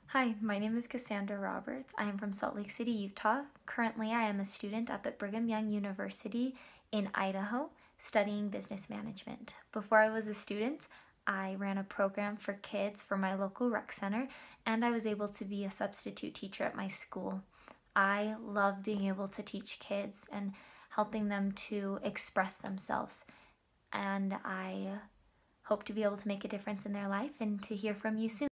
Hi, my name is Cassandra Roberts. I am from Salt Lake City, Utah. Currently, I am a student up at Brigham Young University in Idaho, studying business management. Before I was a student, I ran a program for kids for my local rec center, and I was able to be a substitute teacher at my school. I love being able to teach kids and helping them to express themselves, and I hope to be able to make a difference in their life and to hear from you soon.